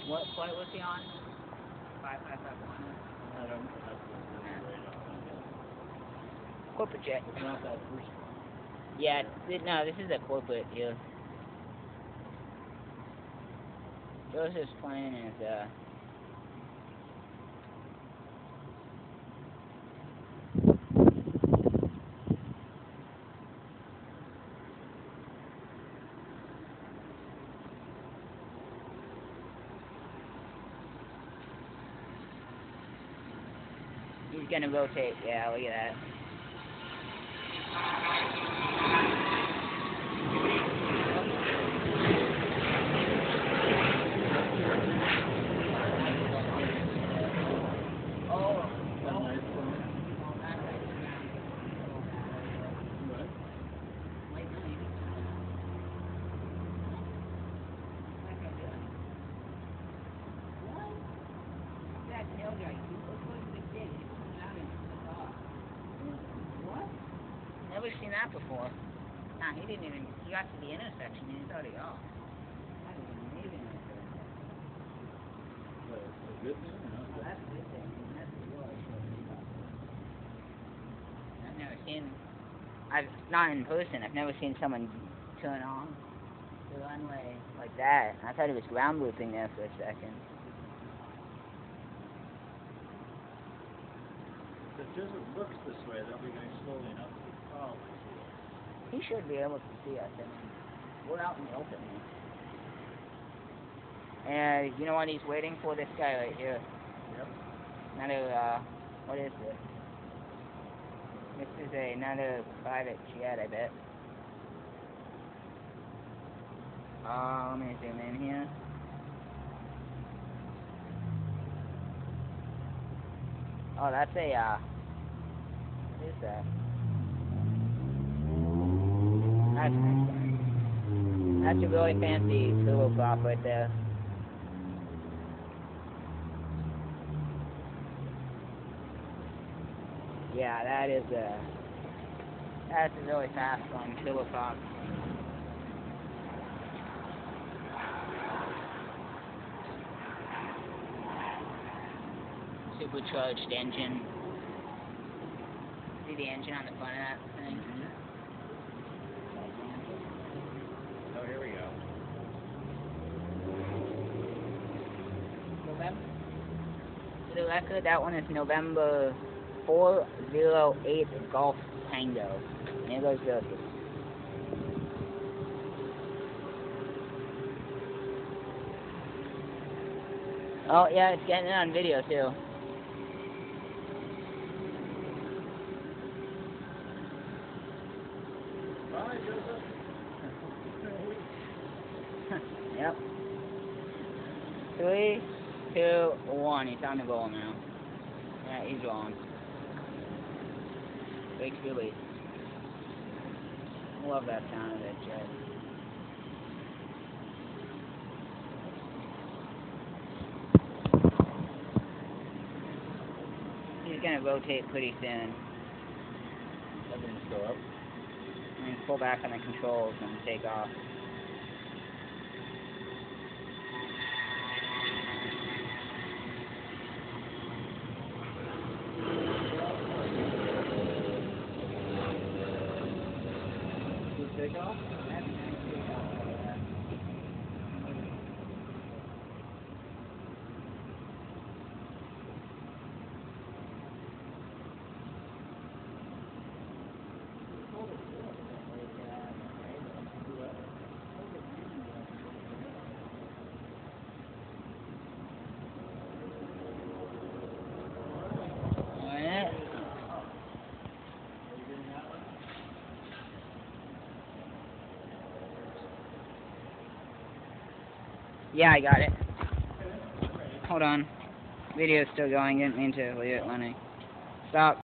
What flight was he on? 5551. I don't know. That's Corporate jet. not that first one. Yeah, no, this is a corporate deal. Joseph's plane is, he's gonna rotate, yeah, look at that. Never seen that before. Nah, he didn't even, he got to the intersection and he's already off. That is amazing right there. A good thing? Oh, that's a good thing. That's really shit. I've never seen, not in person, I've never seen someone turn on the runway like that. I thought he was ground looping there for a second. If Joseph looks this way, they'll be going slowly enough to probably see us. He should be able to see us. I mean, we're out in the open here. And you know what he's waiting for? This guy right here. Yep. Another, what is this? This is another private jet, I bet. Let me zoom in here. Oh, that's a, what is that? That's nice. That's a really fancy turboprop right there. Yeah, that's a really fast one, turboprop. Supercharged engine. See the engine on the front of that thing? Oh, here we go. November. For the record, that one is November 408 Golf Tango. And here goes Joseph. Oh, yeah, it's getting it on video, too. Bye, Joseph. Yep. 3, 2, 1. He's on the roll now. Yeah, he's rolling. Brakes release. Love that sound of that jet. He's gonna rotate pretty soon. Everything's go up. And pull back on the controls and take off. Take off? Yeah, I got it. Hold on. Video's still going. Didn't mean to leave it running. Stop.